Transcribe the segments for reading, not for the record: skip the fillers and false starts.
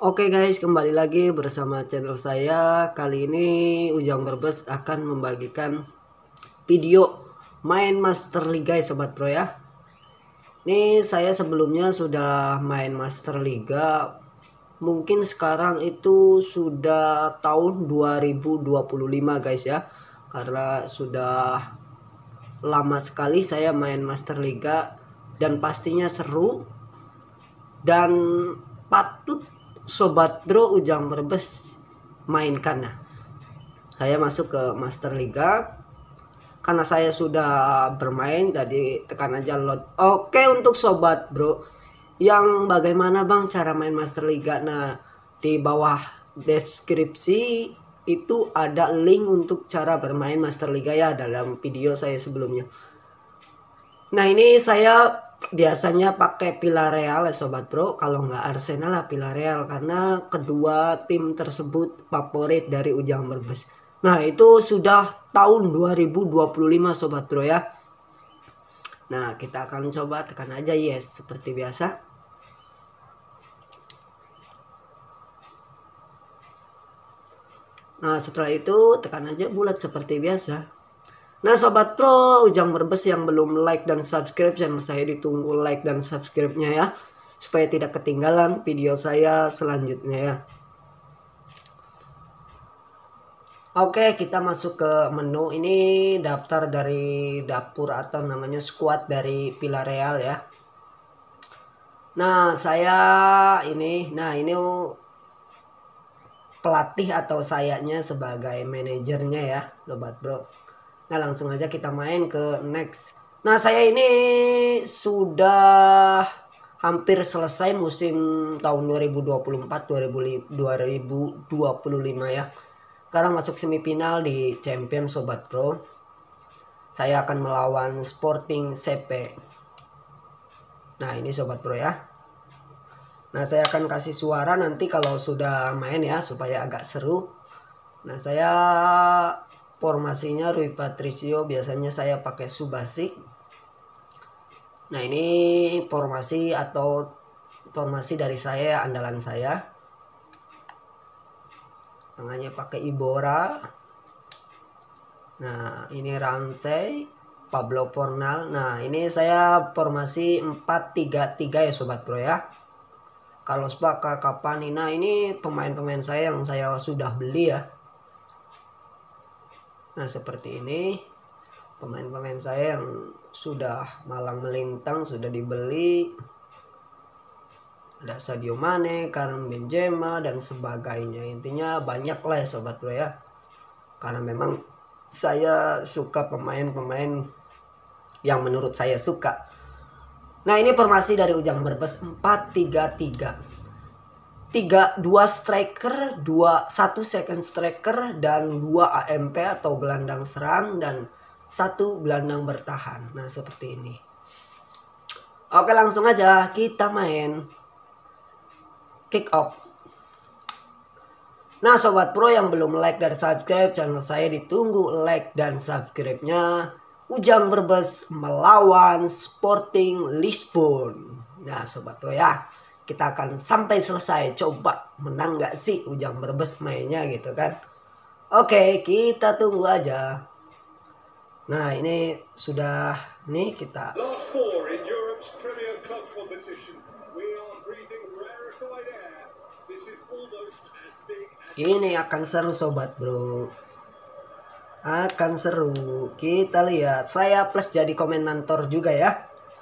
Oke guys, kembali lagi bersama channel saya. Kali ini Ujang Berbes akan membagikan video main Master Liga ya Sobat Bro ya. Ini saya sebelumnya sudah main Master Liga. Mungkin sekarang itu sudah tahun 2025 guys ya. Karena sudah lama sekali saya main Master Liga dan pastinya seru dan patut Sobat Bro Ujang Berbes mainkan. Nah, saya masuk ke Master Liga karena saya sudah bermain, tadi tekan aja load. Oke, untuk Sobat Bro yang bagaimana Bang cara main Master Liga, nah di bawah deskripsi itu ada link untuk cara bermain Master Liga ya, dalam video saya sebelumnya. Nah ini saya biasanya pakai Villarreal ya Sobat Bro, kalau nggak Arsenal lah Villarreal, karena kedua tim tersebut favorit dari Ujang Berbes. Nah itu sudah tahun 2025 Sobat Bro ya. Nah kita akan coba tekan aja yes seperti biasa. Nah setelah itu tekan aja bulat seperti biasa. Nah Sobat Pro Ujang Berbes yang belum like dan subscribe channel saya, ditunggu like dan subscribe-nya ya, supaya tidak ketinggalan video saya selanjutnya ya. Oke, kita masuk ke menu. Ini daftar dari dapur atau namanya squad dari Villarreal ya. Nah saya ini pelatih atau sayanya sebagai manajernya ya Sobat Bro. Nah langsung aja kita main ke next. Nah saya ini sudah hampir selesai musim tahun 2024-2025 ya. Sekarang masuk semifinal di Champion Sobat Bro. Saya akan melawan Sporting CP. Nah ini Sobat Bro ya. Nah saya akan kasih suara nanti kalau sudah main ya, supaya agak seru. Nah saya formasinya Rui Patricio, biasanya saya pakai Subasic. Nah ini formasi dari saya, andalan saya. Tengahnya pakai Ibora. Nah ini Ramsey, Pablo Fornal. Nah ini saya formasi 4-3-3 ya Sobat Bro ya. Kalau Spaka Kapani. Nah ini pemain-pemain saya yang saya sudah beli ya. Nah seperti ini pemain-pemain saya yang sudah malang melintang, sudah dibeli. Ada Sadio Mane, Karim Benzema dan sebagainya. Intinya banyak lah ya Sobat Bro ya. Karena memang saya suka pemain-pemain yang menurut saya suka. Nah ini formasi dari Ujang Berbes 4-3-3. 2 striker, 1 second striker, dan 2 AMP atau gelandang serang, dan 1 gelandang bertahan. Nah seperti ini. Oke langsung aja kita main kick off. Nah Sobat Pro yang belum like dan subscribe channel saya, ditunggu like dan subscribe-nya. Ujang Berbes melawan Sporting Lisbon. Nah Sobat Pro ya, kita akan sampai selesai. Coba menang gak sih Ujang Berbes mainnya gitu kan. Oke kita tunggu aja. Nah ini sudah nih kita. Ini akan seru Sobat Bro. Akan seru. Kita lihat. Saya plus jadi komentator juga ya.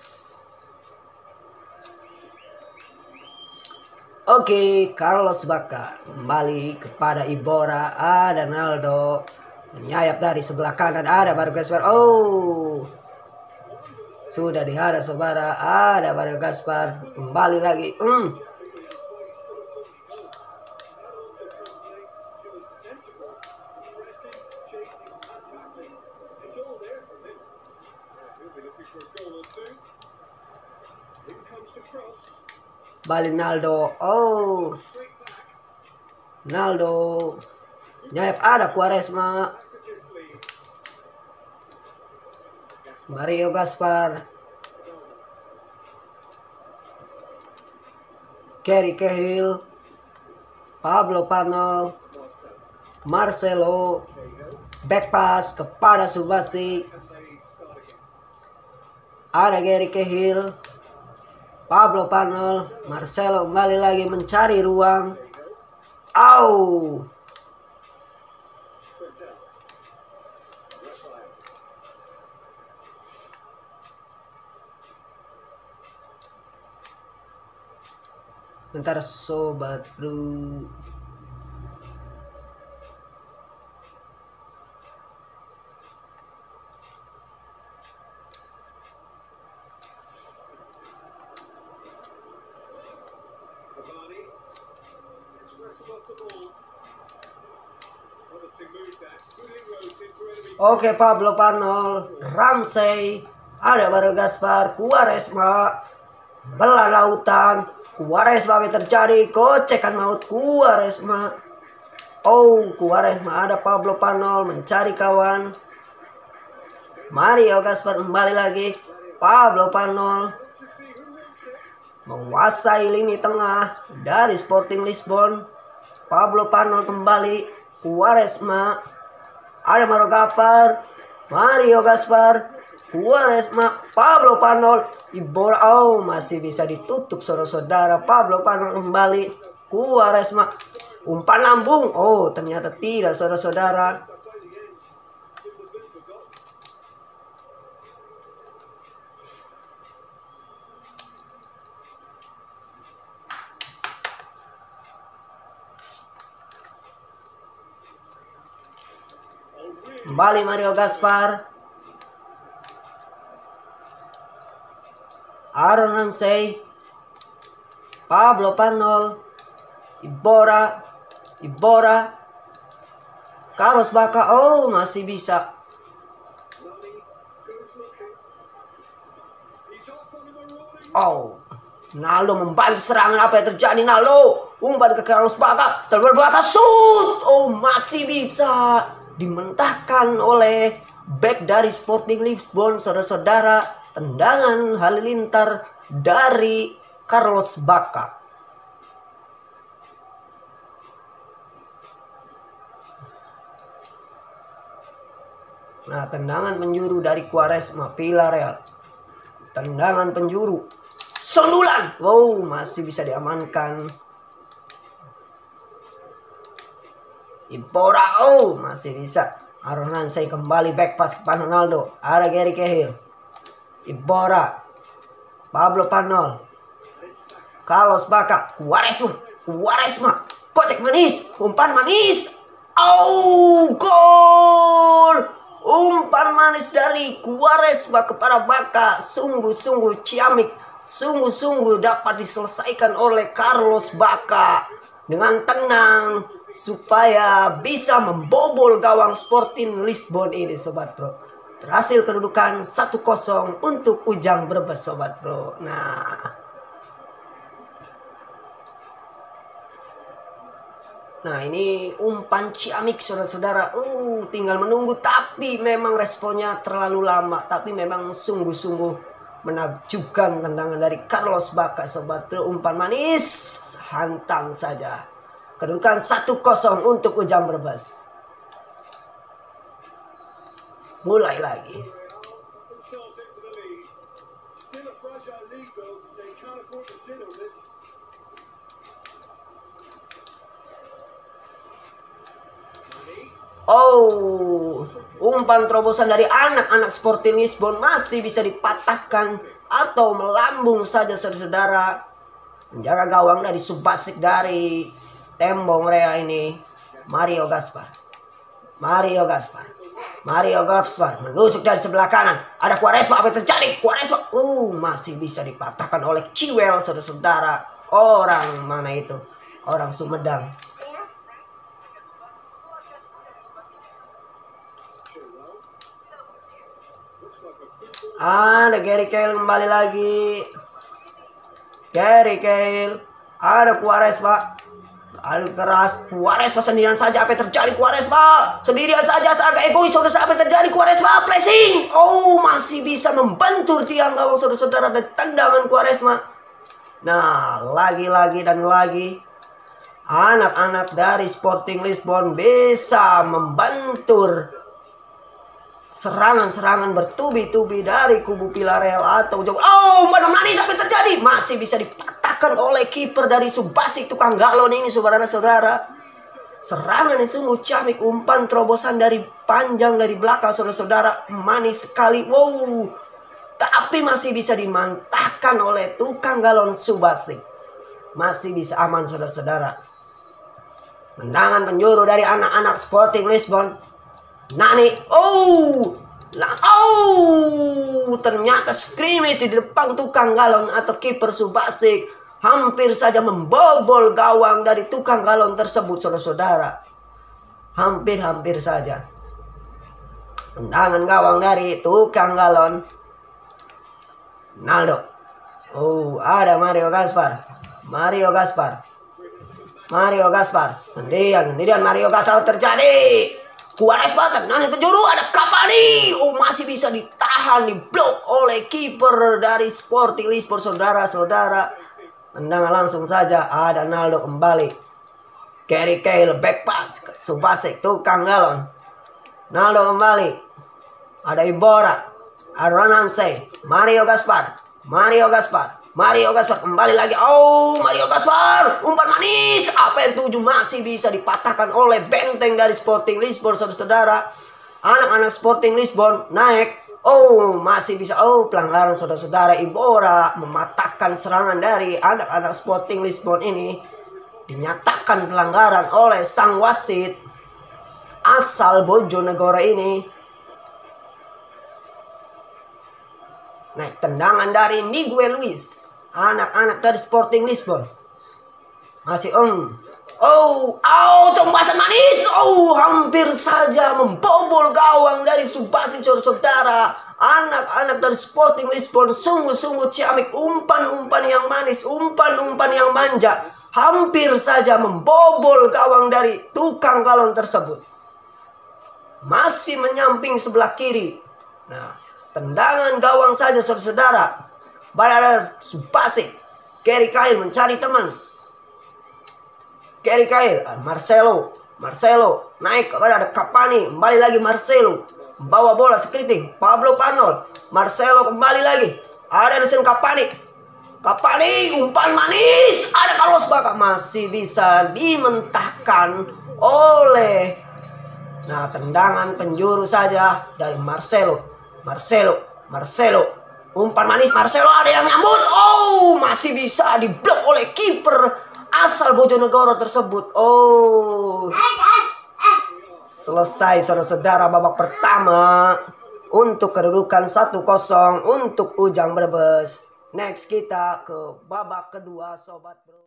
Oke, Carlos Bacca kembali kepada Ibora. Ada Naldo menyayap dari sebelah kanan. Ada Vargas. Oh, sudah dihadap saudara. Ada Vargas kembali lagi. Balik Naldo. Oh, Naldo nyayap, ada Quaresma. Mario Gaspar. Gary Cahill. Pablo Panol, Marcelo, back pass kepada Subasic. Ada Gary Cahill, Pablo Panol, Marcelo kembali lagi mencari ruang. Au! Bentar sobat bro. Oke, Pablo Panol, Ramsey, ada baru Gaspar, Quaresma, belah lautan, Quaresma apa terjadi, kocekan maut Quaresma. Oh, Quaresma, ada Pablo Panol mencari kawan. Mario Gaspar kembali lagi, Pablo Panol menguasai lini tengah dari Sporting Lisbon. Pablo Panol kembali, Quaresma, ada Mario Gaspar, Mario Gaspar, Quaresma, Pablo Panol, Ibora. Oh, masih bisa ditutup saudara-saudara. Pablo Panol kembali, Quaresma, umpan lambung. Oh, ternyata tidak saudara-saudara. Kembali Mario Gaspar, Aaron Ramsey, Pablo Panol, Ibora, Carlos Bacca. Oh, masih bisa. Oh, Naldo membantu serangan. Apa yang terjadi Naldo? Umpan ke Carlos Bacca, terbelakang shoot. Oh, masih bisa dimentahkan oleh back dari Sporting Lisbon saudara-saudara. Tendangan halilintar dari Carlos Bacca. Nah, tendangan penjuru dari Quaresma, Villarreal. Tendangan penjuru, sundulan. Wow, masih bisa diamankan. Ibora, oh masih bisa. Aaron Ramsey kembali back pass kepada Ronaldo. Ada Gary Cahill, Ibora, Pablo Panol, Carlos Bacca, Quaresma, kocek manis, umpan manis. Oh, gol! Umpan manis dari Quaresma kepada Bacca. Sungguh-sungguh ciamik, sungguh-sungguh dapat diselesaikan oleh Carlos Bacca dengan tenang, supaya bisa membobol gawang Sporting Lisbon ini sobat bro. Berhasil kedudukan 1-0 untuk Ujang Brebes sobat bro. Nah ini umpan ciamik saudara-saudara. Tinggal menunggu, tapi memang responnya terlalu lama. Tapi memang sungguh-sungguh menakjubkan tendangan dari Carlos Bacca sobat bro. Umpan manis, hantam saja. Kedudukan 1-0 untuk Ujang Brebes. Mulai lagi. Oh, umpan terobosan dari anak-anak Sporting Lisbon masih bisa dipatahkan atau melambung saja saudara-saudara. Menjaga gawang dari Subasic dari tembong Rea ini. Mario Gaspar menusuk dari sebelah kanan. Ada Quaresma, apa yang terjadi? Quaresma, masih bisa dipatahkan oleh Chiwell saudara-saudara. Orang mana itu? Orang Sumedang. Ada Gary Cahill kembali lagi. Gary Cahill, ada Quaresma. Lalu keras, Quaresma sendirian saja. Apa yang terjadi Quaresma? Sendirian saja, agak egois saudara. Apa yang terjadi Quaresma? Flashing. Oh, masih bisa membentur tiang gawang saudara-saudara dari tendangan Quaresma. Nah, lagi-lagi dan lagi. anak-anak dari Sporting Lisbon bisa membantur serangan-serangan bertubi-tubi dari kubu Villarreal atau jauh. Oh, mana sampai terjadi, masih bisa dipatahkan oleh kiper dari Subasic, tukang galon ini, saudara-saudara. Serangan yang sungguh ciamik, umpan terobosan dari panjang dari belakang, saudara-saudara, manis sekali. Wow, tapi masih bisa dimantahkan oleh tukang galon Subasic. Masih bisa aman, saudara-saudara. Tendangan penjuru dari anak-anak Sporting Lisbon. Nani, ternyata scrimmage di depan tukang galon atau kiper Subasic hampir saja membobol gawang dari tukang galon tersebut, saudara-saudara. Hampir saja. Tendangan gawang dari tukang galon. Naldo. Ada Mario Gaspar. Sendirian Mario Gaspar terjadi. Suarez Batan, nanti penjuru, ada Cavani. Masih bisa ditahan, diblok oleh kiper dari Sporting Lisbon, saudara-saudara. Tendangan langsung saja, ada Naldo kembali. Gary Cahill, back pass ke Subasic, tukang galon. Naldo kembali. Ada Ibora, ada Ronaldo, Mario Gaspar kembali lagi. Mario Gaspar, umpan manis. Apa yang tuju, masih bisa dipatahkan oleh benteng dari Sporting Lisbon, saudara-saudara. Anak-anak Sporting Lisbon naik. Masih bisa. Pelanggaran, saudara-saudara. Ibora mematahkan serangan dari anak-anak Sporting Lisbon ini. Dinyatakan pelanggaran oleh sang wasit asal Bojonegoro ini. Naik tendangan dari Miguel Luis, anak-anak dari Sporting Lisbon. Masih tembasan manis. Hampir saja membobol gawang dari Subasic, saudara. Anak-anak dari Sporting Lisbon sungguh-sungguh ciamik, umpan-umpan yang manis, umpan-umpan yang manja. Hampir saja membobol gawang dari tukang galon tersebut. Masih menyamping sebelah kiri. Nah, tendangan gawang saja, saudara-saudara. Ada Subasic. Gary Cahill mencari teman. Gary Cahill, Marcelo naik kepada ada Cavani. Kembali lagi Marcelo. Bawa bola sekeriting. Pablo Parnol. Marcelo kembali lagi. Ada Edison Cavani, umpan manis. Ada Carlos Bacca. Masih bisa dimentahkan oleh. Nah, tendangan penjuru saja dari Marcelo. Umpan manis, Marcelo, ada yang nyambut. Masih bisa diblok oleh kiper asal Bojonegoro tersebut. Selesai, saudara-saudara, babak pertama untuk kedudukan 1-0 untuk Ujang Brebes. Next kita ke babak kedua, sobat bro.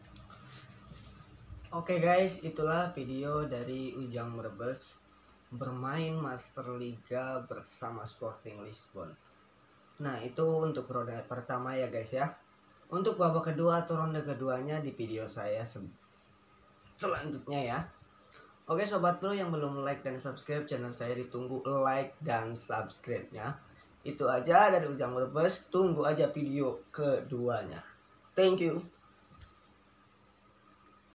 Oke guys, itulah video dari Ujang Brebes bermain Master Liga bersama Sporting Lisbon. Nah, itu untuk ronde pertama ya guys ya. Untuk babak kedua atau ronde keduanya di video saya selanjutnya ya. Oke sobat bro yang belum like dan subscribe channel saya, ditunggu like dan subscribe-nya. Itu aja dari Ujang Brebes, tunggu aja video keduanya. Thank you.